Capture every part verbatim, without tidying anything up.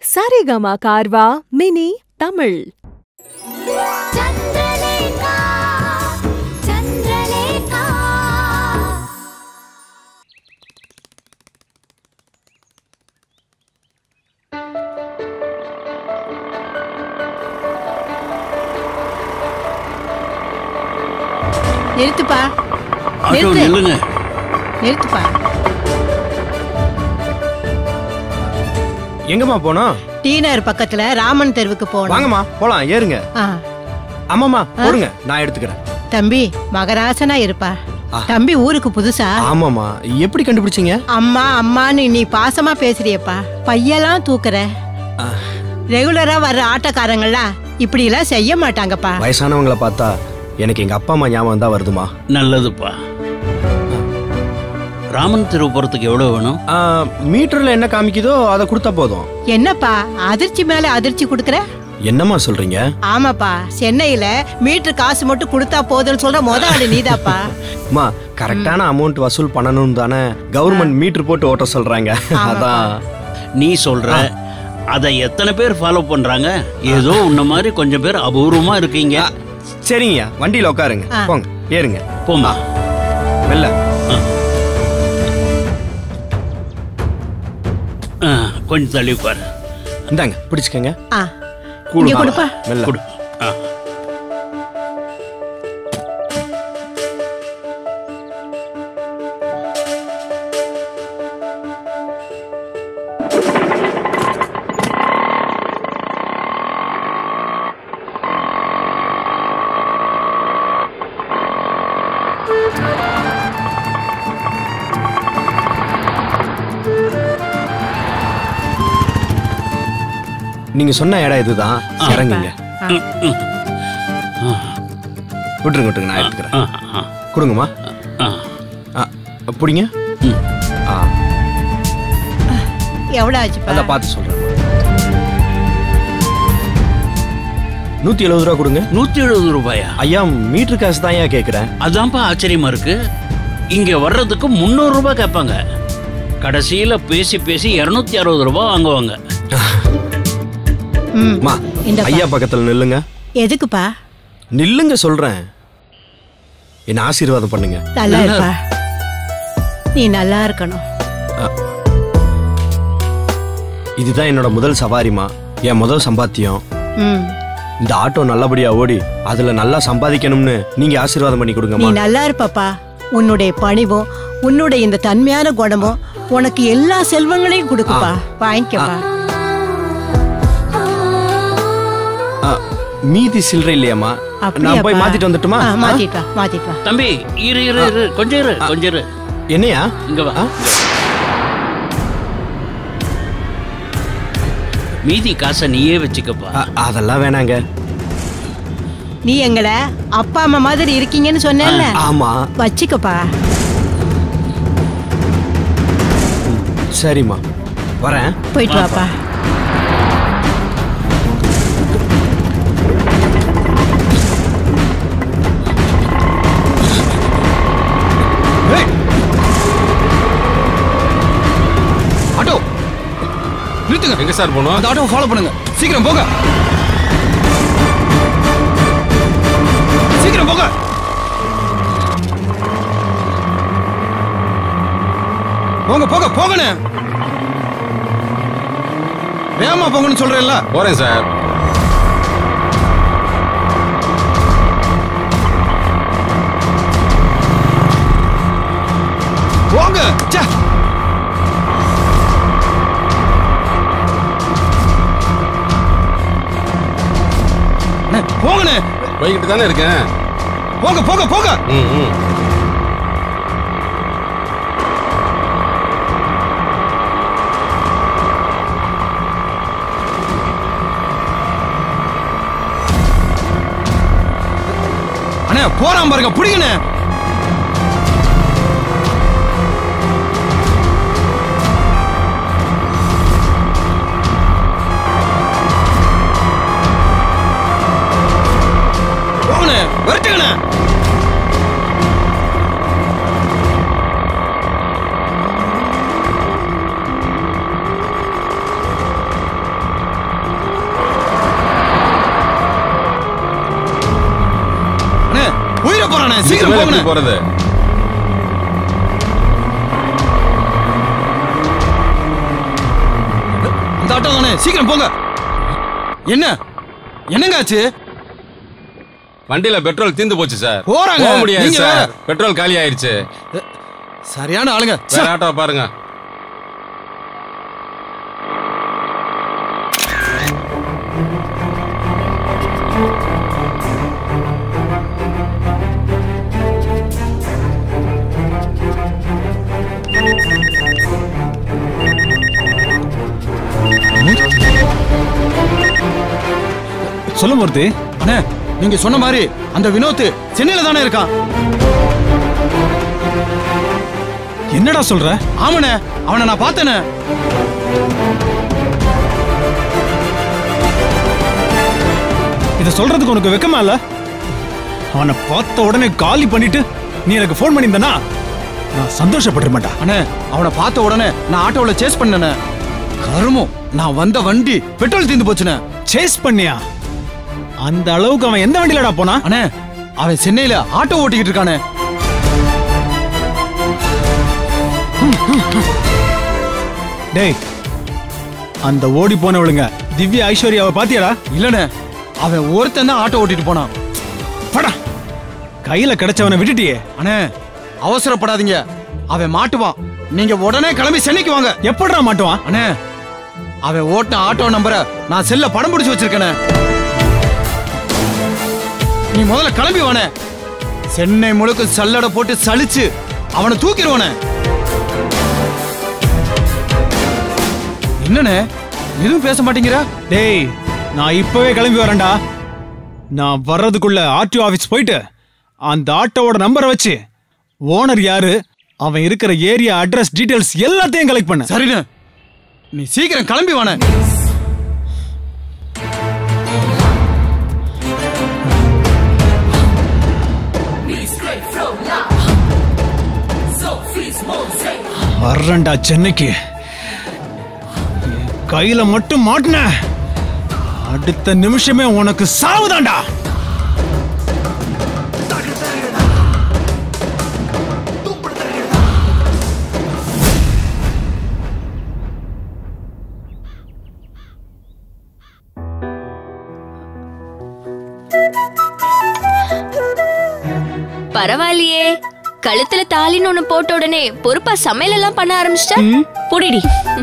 Saregama Karva Mini Tamil. Chandralekha, Chandralekha. நிறுத்துப்பா. Auto நில்லுங்க. நிறுத்துப்பா. எங்கம்மா போனோம்? டீனர் பக்கத்துல ராமன் தெருவுக்கு போனோம். வாங்கம்மா போலாம், ஏறுங்க. அம்மாமா போடுங்க, நான் எடுத்துக்கிறேன். தம்பி மகராசனா இருப்பா. தம்பி ஊருக்கு புதுசா? ஆமாமா. எப்படி கண்டுபிடிச்சீங்க? அம்மா அம்மான்னு நீ பாசமா பேசுறியப்பா. பையெல்லாம் தூக்குற. ரெகுலரா வர்ற ஆட்டோக்காரங்கள்லாம் இப்படி எல்லாம் செய்ய மாட்டாங்கப்பா. வயசானவங்களை பார்த்தா எனக்கு எங்க அப்பா அம்மா ஞாபகம் தான் வருதுமா. நல்லதுப்பா. ராமன் தெரு போறதுக்கு எவ்வளவு வேணும்? மீட்டர்ல என்ன காமிக்குதோ அதை கொடுத்தா போதும். என்னப்பா அதிர்ச்சி மேல அதிர்ச்சி கொடுக்கற? என்னம்மா சொல்றீங்க? ஆமாப்பா, சென்னையில மீட்டர் காசு மட்டும் கொடுத்தா போதும்னு சொல்ற முத ஆளு நீதாப்பா. அம்மா கரெக்டான அமௌண்ட் வசூல் பண்ணணும் தானே கவர்மெண்ட் மீட்டர் போட்டு ஓட்ட சொல்றாங்க. அதான் நீ சொல்ற. அதை எத்தனை பேர் ஃபாலோ பண்றாங்க? ஏதோ உன்ன மாதிரி கொஞ்சம் பேர் அபூர்வமா இருக்கீங்க. சரிங்க, வண்டியில உட்காருங்க. போங்க, ஏறுங்க. போமா மெல்ல. கொஞ்சம் தள்ளி உட்காரு. இந்தாங்க பிடிச்சுக்கங்க. கொடுப்பா. மெல்ல கொடு. நீங்க சொன்ன இடம் இதுதான். இறங்குங்க. விட்டுருங்க விட்டுருங்க, நான் எடுத்துக்கிறேன். கொடுங்கம்மா. பிடிங்க. எவ்வளவு ஆச்சுப்பா? அத பார்த்து சொல்றேன். நூத்தி எழுபது ரூபா கொடுங்க. நூத்தி எழுபது ரூபாயா? ஐயா மீட்டர் காசு தான் ஏன் கேட்கிறேன். அதான்ப்பா ஆச்சரியமா இருக்கு. இங்க வர்றதுக்கு முன்னூறு ரூபாய் கேட்பாங்க. கடைசியில பேசி பேசி இருநூத்தி அறுபது ரூபாய் வாங்குவாங்க. ஐயா பக்கத்துல நில்லுங்க. எதுக்குப்பா? நில்லுங்க சொல்றேன். என்ன ஆசீர்வாதம் பண்ணுங்க. நல்லா இருப்பா. நீ நல்லா இருக்கணும். இதுதான் என்னோட முதல் சவாரிமா, என் முதல் சம்பாத்தியம். இந்த ஆட்டோ நல்லபடியா ஓடி அதுல நல்லா சம்பாதிக்கணும்னு நீங்க ஆசீர்வாதம் பண்ணி கொடுங்க. நீ நல்லா இருப்பாப்பா. உன்னுடைய பணிவும் உன்னுடைய இந்த தன்மையான குணமும் உனக்கு எல்லா செல்வங்களையும் கொடுக்குப்பா. வாங்கிக்கப்பா. மீதி சில்லறை இல்லையாமா? நான் போய் மாத்திட்டு வந்துட்டுமா? மாத்திட்டா மாத்திட்டா. தம்பி இரு இரு இரு கொஞ்சம் இரு கொஞ்சம் இரு. என்னையா? இங்க வா. மீதி காசை நீயே வச்சுக்கப்பா. அதெல்லாம் வேணாங்க. நீ எங்கட அப்பா அம்மா மாதிரி இருக்கீங்கன்னு சொன்னேன்ல. ஆமா, வச்சுக்கப்பா. சரிம்மா, வரேன். போயிட்டு வாப்பா. எங்க சார் போணும்? அந்த ஆட்டோவை ஃபாலோ பண்ணுங்க. சீக்கிரம் போங்க, சீக்கிரம் போங்க. போங்க போங்க போங்கண்ணே. வேகமா போங்கன்னு சொல்றேன்ல. போறேன் சார். போங்க. சே போங்கண்ணே. போய்கிட்டு தானே இருக்கேன். போங்க போங்க போங்க. அண்ணே போறான் பாருங்க, பிடிங்கண்ணே. வரட்டுங்கண்ணே. சீக்கிரம் போங்க போறது. அந்த ஆட்டோ தானே, சீக்கிரம் போங்க. என்ன என்னங்க ஆச்சு? வண்டியில பெட்ரோல் தீந்து போச்சு சார். போறாங்க. போக முடியாது சார், பெட்ரோல் காலி ஆயிருச்சு. சரியான ஆளுங்க. வேற ஆட்டோ பாருங்க. சொல்ல மூர்த்தி. அண்ணே, நீங்க சொன்ன மாதிரி அந்த வினோத் சென்னையில தானே இருக்கான். என்னடா சொல்ற? ஆமாண்ணே, அவனை நான் பார்த்தேனே. இத சொல்றதுக்கு உனக்கு வெக்கமா இல்ல? அவனை பார்த்த உடனே காலி பண்ணிட்டு நீ எனக்கு போன் பண்ணியிருந்தனா நான் சந்தோஷப்பட மாட்டேன். அண்ணே, அவனை பார்த்த உடனே நான் ஆட்டோல சேஸ் பண்ணனே. கருமம், நான் வந்த வண்டி பெட்ரோல் தீந்து போச்சுனே. சேஸ் பண்ணியா? அந்த அளவுக்கு அவன் எந்த வண்டியிலடா போனா? அண்ணே, அவன் சென்னையில ஆட்டோ ஓட்டிக்கிட்டு இருக்கானே. டேய், அந்த ஓடி போனவளுங்க திவ்யா ஐஸ்வர்யாவை பாத்தியாடா? இல்லனே, அவன் ஒருத்தன் தான் ஆட்டோ ஓட்டிட்டு போனான். படா, கையில கிடைச்சவனை விட்டுட்டியே. அண்ணே, அவசரப்படாதீங்க, அவன் மாட்டுவான். நீங்க உடனே கிளம்பி சென்னைக்கு வாங்க. எப்படா மாட்டுவான்? அண்ணே, அவன் ஓட்டின ஆட்டோ நம்பரை நான் செல்ல படம் பிடிச்சு வச்சிருக்கேனே. நீ முதல்ல கிளம்பி வானே. சென்னை முழுக்க சல்லடை போட்டு சலிச்சு அவனை தூக்கிடுவானே. என்னண்ணே, எதுவும் பேச மாட்டேங்கிறா? டேய், நான் இப்பவே கிளம்பி வரேன்டா. நான் வர்றதுக்குள்ள ஆர்டிஓ ஆபீஸ் போயிட்டு அந்த ஆட்டோவோட நம்பரை வச்சு ஓனர் யாரு, அவன் இருக்கிற ஏரியா அட்ரஸ் டீடைல்ஸ் எல்லாத்தையும் கலெக்ட் பண்ண. சரிண்ணே, நீ சீக்கிரம் கிளம்பி வானே. வர்றேன்டா சென்னைக்கு. கையில மட்டும் மாட்டின அடுத்த நிமிஷமே உனக்கு சாவுதான்டா. பரவாயில்லையே, கழுத்துல தாலின்னு ஒண்ணு போட்ட உடனே பொறுப்பா சமையல் எல்லாம் பண்ண ஆரம்பிச்சிட்ட. புடிடி.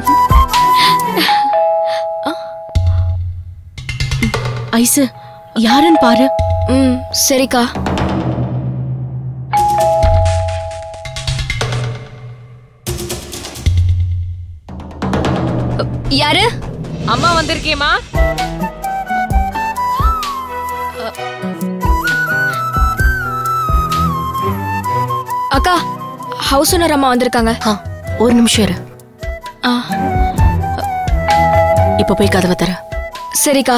ஐசு, யாருன்னு பாரு. ம், சரிக்கா. யாரு? அம்மா வந்திருக்கேமா. அக்கா, ஹவுஸ் ஓனர் அம்மா வந்திருக்காங்க. ஒரு நிமிஷம் இரு. இப்ப போய் கதவை தர. சரிக்கா.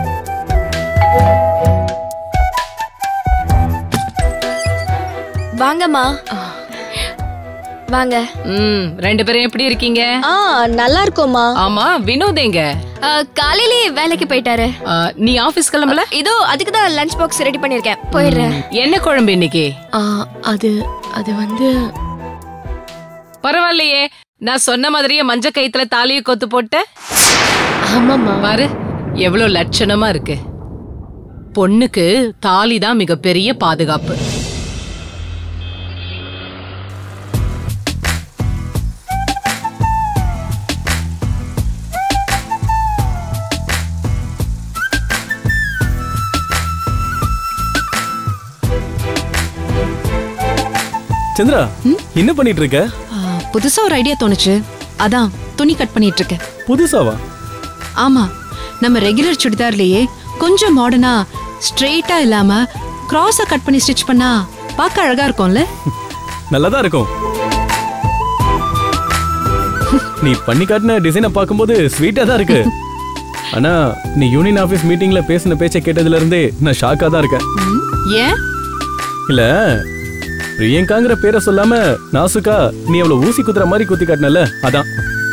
வாங்கம்மா. வாங்க. ம், ரெண்டு பேரும் எப்படி இருக்கீங்க? ஆ, நல்லா இருக்கோம்மா. ஆமா, வினோத் எங்க? காலையிலே வேலைக்கு போயிட்டாரு. நீ ஆபீஸ் கிளம்பல? இதோ அதுக்கு தான் லஞ்ச் பாக்ஸ் ரெடி பண்ணிருக்கேன். போயிடுறேன். என்ன குழம்பு இன்னைக்கு? அது அது வந்து பரவாயில்லையே, நான் சொன்ன மாதிரியே மஞ்ச கைத்துல தாலியை கொத்து போட்ட. ஆமாம்மா. பாரு, எவ்வளவு லட்சணமா இருக்கு. பொண்ணுக்கு தாலி தான் மிகப்பெரிய பாதுகாப்பு. சந்திரா, என்ன பண்ணிட்டு இருக்க? புதுசா ஒரு ஐடியா தோணுச்சு, அதான் துணி கட் பண்ணிட்டு இருக்கேன். புதுசாவா? ஆமா, நம்ம ரெகுலர் சுடிதார்லயே கொஞ்சம் மாடர்னா ஸ்ட்ரெயிட்டா இல்லாம கிராஸா கட் பண்ணி ஸ்டிச் பண்ணா பார்க்க அழகா இருக்கும்ல? நல்லதா இருக்கும். நீ பண்ணி காட்டின டிசைனை பார்க்கும்போது ஸ்வீட்டா தான் இருக்கு. ஆனா நீ யூனியன் ஆபீஸ் மீட்டிங்ல பேசின பேச்சை கேட்டதுல இருந்தே நான் ஷாக்கா தான் இருக்கேன். ஏன்? இல்ல, பிரியங்காங்கிற பேரை சொல்லாம நாசுக்கா நீ அவ்வளவு ஊசி குத்துற மாதிரி குத்தி காட்டினல, அதான்.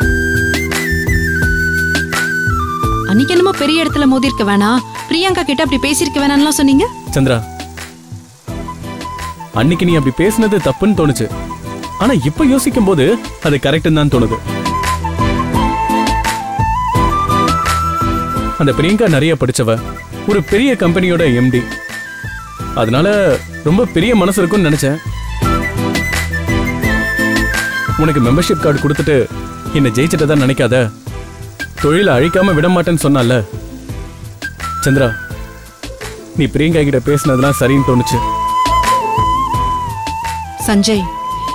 அன்னைக்கு என்னமோ பெரிய இடத்துல மோதி இருக்க வேணாம், பிரியங்கா கிட்ட அப்படி பேசிருக்க வேணாம்லாம் சொன்னீங்க. சந்திரா, அன்னைக்கு நீ அப்படி பேசுனது தப்புன்னு தோணுச்சு. ஆனா இப்ப யோசிக்கும் போது அது கரெக்ட்னு தான் தோணுது. அந்த பிரியங்கா நிறைய படிச்சவ, ஒரு பெரிய கம்பெனியோட எம்டி. அதனால ரொம்ப பெரிய மனசு இருக்கும்னு நினைச்சேன். உனக்கு மெம்பர்ஷிப் கார்டு கொடுத்துட்டு என்ன ஜெயிச்சிட்டதா நினைக்காத, தொழிலை அழிக்காம விட மாட்டேன்னு சொன்னால. சந்திரா, நீ பிரியங்கா கிட்ட பேசினதுலாம் சரின்னு தோணுச்சு. சஞ்சய்,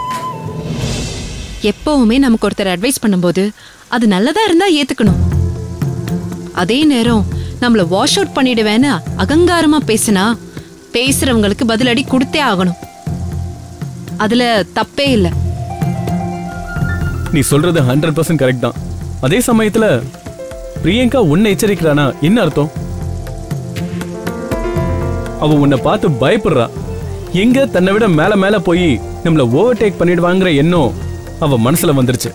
எப்பவுமே நமக்கு ஒருத்தர் அட்வைஸ் பண்ணும்போது அது நல்லதா இருந்தா ஏத்துக்கணும். அதே நேரம் நம்மள வாஷ் அவுட் பண்ணிடுவேன்னு அகங்காரமா பேசினா பேசுறவங்களுக்கு பதிலடி கொடுத்தே ஆகணும். அதுல தப்பே இல்லை. நீ சொல்றது ஹண்ட்ரட் பர்சன்ட் கரெக்ட் தான். அதே சமயத்துல பிரியங்கா உன்னை எச்சரிக்கிறானா என்ன அர்த்தம்? அவ உன்னை பார்த்து பயப்படுறா. எங்க தன்னை விட மேல மேல போய் நம்மள ஓவர்டேக் பண்ணிடுவாங்கிற எண்ணம் அவ மனசுல வந்துருச்சு.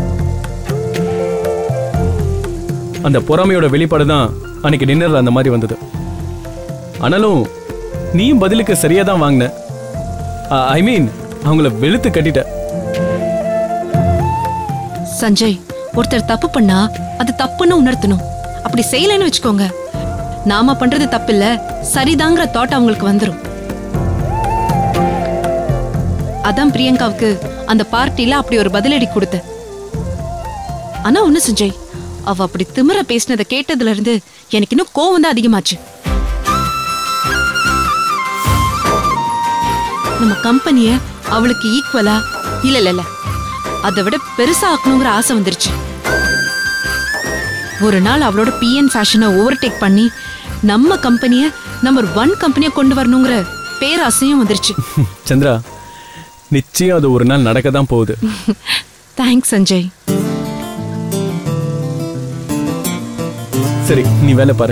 அந்த பொறாமையோட வெளிப்பாடுதான் அன்னைக்கு டின்னர்ல அந்த மாதிரி வந்தது. ஆனாலும் நீயும் பதிலுக்கு சரியா தான் வாங்கின. ஐ மீன் அவங்கள வெளுத்து கட்டிட்ட. சஞ்சய், ஒருத்தர் தப்பு பண்ணா அது தப்புன்னு உணர்த்தணும். அப்படி செய்யலன்னு வச்சுக்கோங்க, நாம பண்றது தப்பு இல்ல, சரிதாங்கிற தாட் அவங்களுக்கு வந்துரும். அதான் பிரியங்காவுக்கு அந்த பார்ட்டில அப்படி ஒரு பதிலடி கொடுத்த. ஆனா ஒண்ணு சஞ்சய், அவ அப்படி திமிர பேசினதை கேட்டதுல இருந்து எனக்கு இன்னும் கோவம் தான் அதிகமாச்சு. நம்ம கம்பெனிய அவளுக்கு ஈக்குவலா இல்ல இல்ல இல்ல அதை விட பெருசா ஆக்கணுங்கிற ஆசை வந்துருச்சு. ஒரு நாள் அவளோட பிஎன் ஃபேஷனை ஓவர்டேக் பண்ணி நம்ம கம்பெனிய நம்பர் ஒன் கம்பெனியை கொண்டு வரணுங்கிற பேராசையும் வந்துருச்சு. சந்திரா, நிச்சயம் அது ஒரு நாள் நடக்க தான் போகுது. தேங்க்ஸ் சஞ்சய். சரி, நீ வேலை பாரு.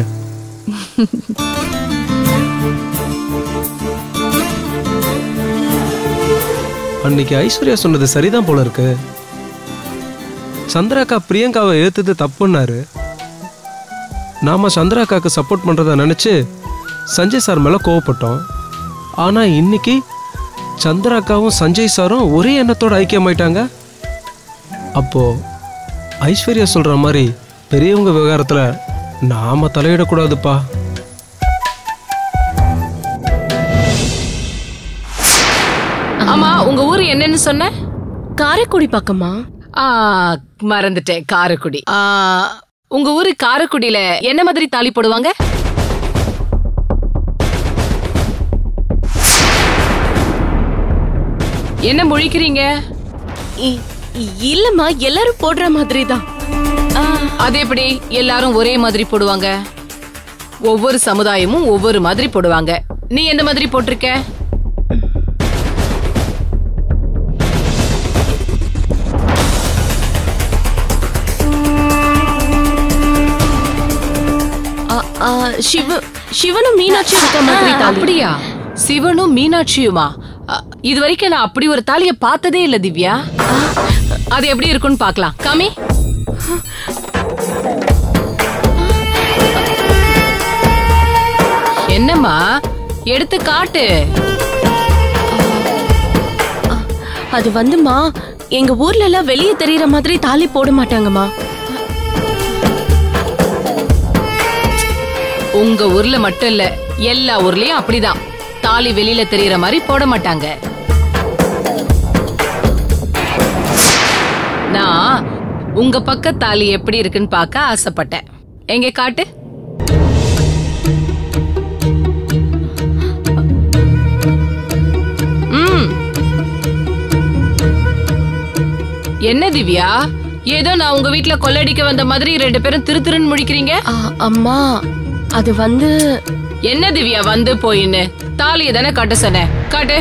அன்னைக்கு ஐஸ்வர்யா சொன்னது சரிதான் போல இருக்கு. சந்திராக்கா பிரியங்காவை ஏத்துது தப்புன்னாரு. நாம சந்திராக்காக்கு சப்போர்ட் பண்றத நினைச்சு சஞ்சய் சார் மேல கோவப்பட்டோம். ஆனா இன்னைக்கு சந்திராக்காவும் சஞ்சய் சாரும் ஒரே எண்ணத்தோட ஐக்கியமாயிட்டாங்க. அப்போ ஐஸ்வர்யா சொல்ற மாதிரி பெரியவங்க விவகாரத்துல நாம தலையிடக்கூடாதுப்பா. ஆமா, உங்க ஊர் என்னன்னு சொன்ன? காரைக்குடி பக்கமா? மறந்துட்டேன், காரைக்குடி. உங்க ஊரு காரைக்குடியில என்ன மாதிரி தாலி போடுவாங்க? என்ன முழிக்கிறீங்க? இல்லம்மா, எல்லாரும் போடுற மாதிரி தான். அது எப்படி எல்லாரும் ஒரே மாதிரி போடுவாங்க? ஒவ்வொரு சமுதாயமும் ஒவ்வொரு மாதிரி போடுவாங்க. நீ எந்த மாதிரி போட்டிருக்க? சிவனும் மீனாட்சியும் இருக்க மாதிரி. அப்படியா? சிவனும் மீனாட்சியுமா? இது வரைக்கும் நான் அப்படி ஒரு தாலிய பார்த்ததே இல்ல திவ்யா. அது எப்படி இருக்குன்னு பார்க்கலாம். காமி. என்னம்மா, எடுத்து காட்டு. அது வந்துமா, எங்க ஊர்ல எல்லாம் வெளியே தெரியற மாதிரி தாலி போட மாட்டாங்கம்மா. உங்க ஊர்ல மட்டும் இல்ல, எல்லா ஊர்லயும் அப்படிதான். தாலி வெளியில தெரியற மாதிரி போட மாட்டாங்க. நான் உங்க பக்க தாலி எப்படி இருக்குன்னு பார்க்க ஆசைப்பட்டேன். எங்க காட்டு. ம், என்ன திவ்யா, ஏதோ நான் உங்க வீட்டுல கொள்ளடிக்க வந்த மாதிரி ரெண்டு பேரும் திரு திருன்னு முழிக்கிறீங்க. அம்மா, அது வந்து என்ன திவ்யா வந்து போயின்னு? தாலியை தானே காட்ட சொன்ன, காட்டு.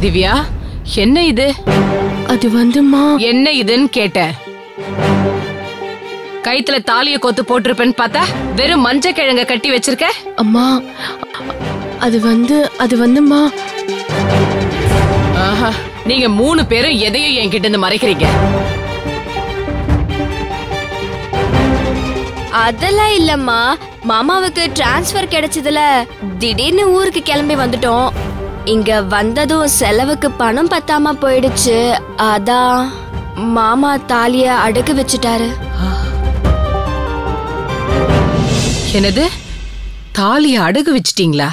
திவ்யா, என்ன இது? அது வந்துமா. என்ன இதுன்னு கேட்டேன். கைத்துல தாலிய கோத்து போட்டிருப்பேன்னு பார்த்தா வெறும் மஞ்ச கிழங்க கட்டி வச்சிருக்க. அம்மா, அது வந்து அது வந்துமா. ஆஹா, நீங்க மூணு பேரும் எதையும் என்கிட்ட இருந்து மறைக்கிறீங்க. அதெல்லாம் இல்லம்மா, மாமாவுக்கு டிரான்ஸ்ஃபர் கிடைச்சதுல திடீர்னு ஊருக்கு கிளம்பி வந்துட்டோம். இங்க வந்ததும் செலவுக்கு பணம் பத்தாம போயிடுச்சு. அதான் மாமா தாலிய அடகு வச்சுட்டாரு. என்னது, தாலிய அடகு வச்சிட்டீங்களா?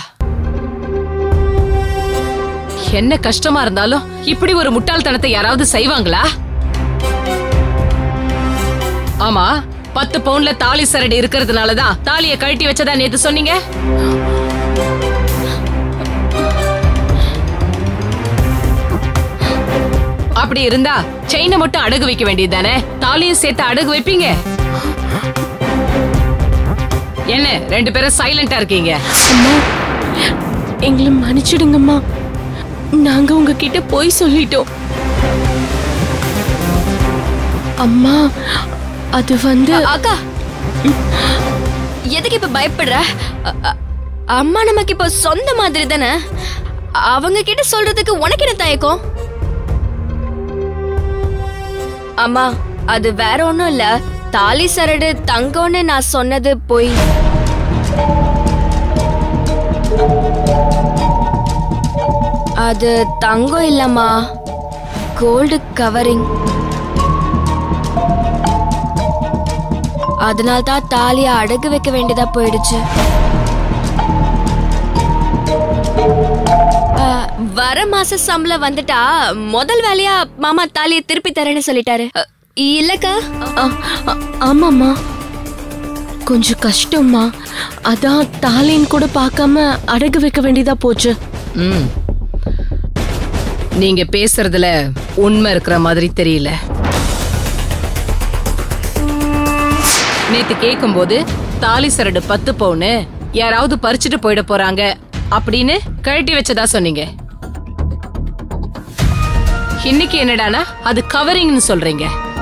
என்ன கஷ்டமா இருந்தாலும் இப்படி ஒரு முட்டாள்தனத்தை யாராவது செய்வாங்களா? ஆமா, பத்து பவுன்ல தாலி சரடு இருக்கிறதுனாலதான் தாலிய கழட்டி வச்சதா நேத்து சொன்னீங்க. அப்படி இருந்தா செயினை மட்டும் அடகு வைக்க வேண்டியது தானே, தாலியும் சேர்த்து அடகு வைப்பீங்க. என்ன ரெண்டு பேரும் சைலண்டா இருக்கீங்க? அம்மா, எங்களை மன்னிச்சிடுங்கம்மா. நாங்க உங்ககிட்ட போய் சொல்லிட்டோம். அம்மா, அது வந்து அக்கா, எதுக்கு இப்ப பயப்படுற? அம்மா நமக்கு இப்ப சொந்த மாதிரி தானே. அவங்க கிட்ட சொல்றதுக்கு உனக்கு என்ன தயக்கம்? அம்மா, அது வேற ஒண்ணும் இல்ல. தாலி சரடு தங்கம்னு நான் சொன்னது போய். அது தங்கம் இல்லம்மா, கோல்டு கவரிங். அதனால தான் தாலிய அடகு வைக்க வேண்டியதா போயிடுச்சு. வர மாச சம்பளம் வந்துட்டா முதல் வேலையா மாமா தாலியை திருப்பி தரேன்னு சொல்லிட்டாரு. இல்லக்கா? ஆமாம்மா, கொஞ்சம் கஷ்டம்மா. அதான் தாலின்னு கூட பார்க்காம அடகு வைக்க வேண்டியதா போச்சு. ம், நீங்க பேசுறதுல உண்மை இருக்கிற மாதிரி தெரியல. நேத்து கேட்கும் போது தாலி சரடு பத்து பவுனு யாராவது பறிச்சுட்டு போயிட போறாங்க அப்படின்னு கழட்டி வச்சதா சொன்னீங்க. இன்னைக்கு என்னடானா அது கவரிங்னு சொல்றீங்க.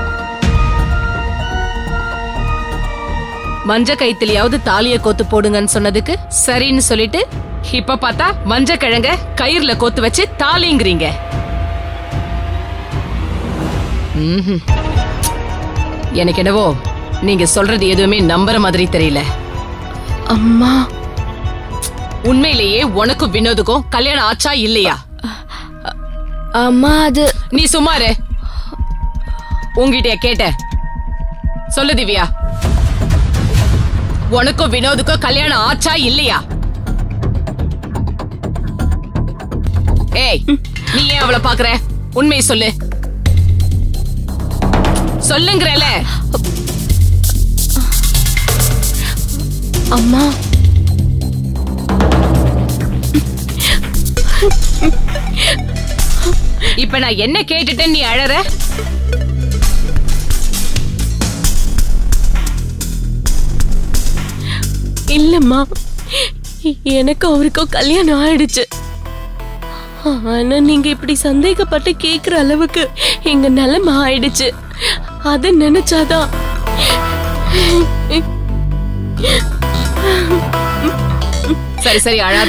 மஞ்ச கைத்திலியாவது தாலிய கோத்து போடுங்கன்னு சொன்னதுக்கு சரின்னு சொல்லிட்டு இப்ப பார்த்தா மஞ்ச கிழங்க கயிறுல கோத்து வச்சு தாலிங்கிறீங்க. எனக்கு என்னவோ நீங்க சொல்றது எதுவுமே நம்புற மாதிரி தெரியல. அம்மா, உண்மையிலேயே உனக்கும் வினோதுக்கும் கல்யாணம் ஆச்சா இல்லையா? அம்மா, அது நீ சும்மாரு. உங்ககிட்ட கேட்ட சொல்லு திவ்யா, உனக்கும் வினோதுக்கும் கல்யாணம் ஆச்சா இல்லையா? ஏய், நீ ஏன் அவளை பாக்குற? உண்மையை சொல்லு. சொல்லுங்கறல. அம்மா, இப்ப நான் என்ன கேட்டுட்டேன் நீ அழற? இல்லம்மா, எனக்கு அவருக்கும் கல்யாணம் ஆயிடுச்சு. ஆனா நீங்க இப்படி சந்தேகப்பட்டு கேக்குற அளவுக்கு எங்க நிலைமை ஆயிடுச்சு. அத நினைச்சாதான். சரி சரி அழாத.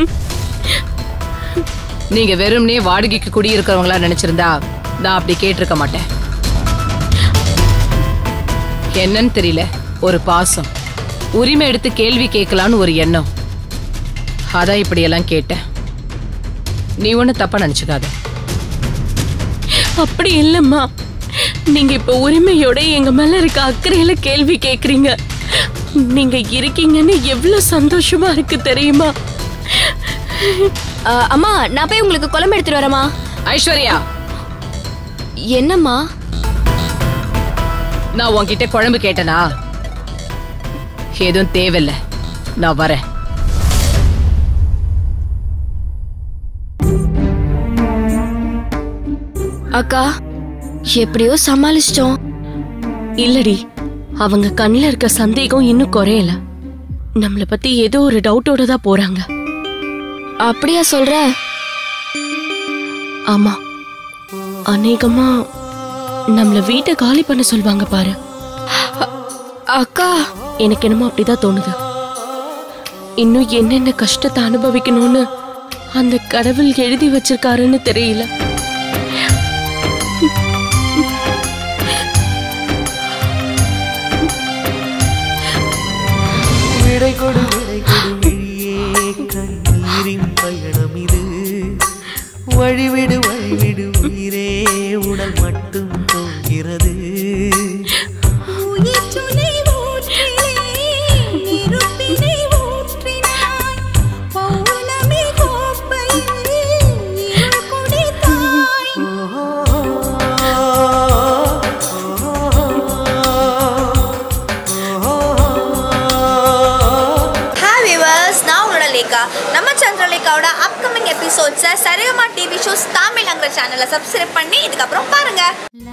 நீங்க வெறும்னே வாடகைக்கு குடியிருக்கிறவங்களா நினைச்சிருந்தா நான் அப்படி கேட்டிருக்க மாட்டேன். என்னன்னு தெரியல, ஒரு பாசம், உரிமை எடுத்து கேள்வி கேட்கலான்னு ஒரு எண்ணம். அதான் இப்படி எல்லாம் கேட்டேன். நீ ஒண்ணு தப்பா நினைச்சுக்காத. அப்படி இல்லம்மா, நீங்க இப்ப உரிமையோட எங்க மேல இருக்க அக்கறையில கேள்வி கேக்குறீங்க. நீங்க இருக்கீங்கன்னு எவ்வளவு சந்தோஷமா இருக்கு தெரியுமா? அம்மா, நான் போய் உங்களுக்கு குழம்பு எடுத்துட்டு வரேம்மா. ஐஸ்வர்யா, என்னம்மா? நான் உன்கிட்ட குழம்பு கேட்டனா? எதுவும் தேவையில்லை, நான் வரேன். அக்கா, எப்படியோ சமாளிச்சிட்டோம். இல்லடி, அவங்க கண்ணுல இருக்க சந்தேகம் இன்னும் குறையல. நம்மள பத்தி ஏதோ ஒரு டவுட்டோட தான் போறாங்க. அப்படியா சொல்ற? ஆமா, அநேகமா நம்மள வீட்டை காலி பண்ண சொல்வாங்க பாரு. அக்கா, எனக்கு என்னமோ அப்படிதான் தோணுது. இன்னும் என்னென்ன கஷ்டத்தை அனுபவிக்கணும்னு அந்த கடவுள் எழுதி வச்சிருக்காருன்னு தெரியல. விடை கொடு விடை கொடு விழியே, கண்ணீரின் பயணம் இது. வழிவிடு வழிவிடு உயிரே, உடல் மட்டும் போகிறது. நம்ம சந்திரலேகாவோட அப்கமிங் எபிசோட்ஸை சரிகமா டிவி ஷோஸ் தமிழ் சேனலை சப்ஸ்கிரைப் பண்ணி இதுக்கப்புறம் பாருங்க.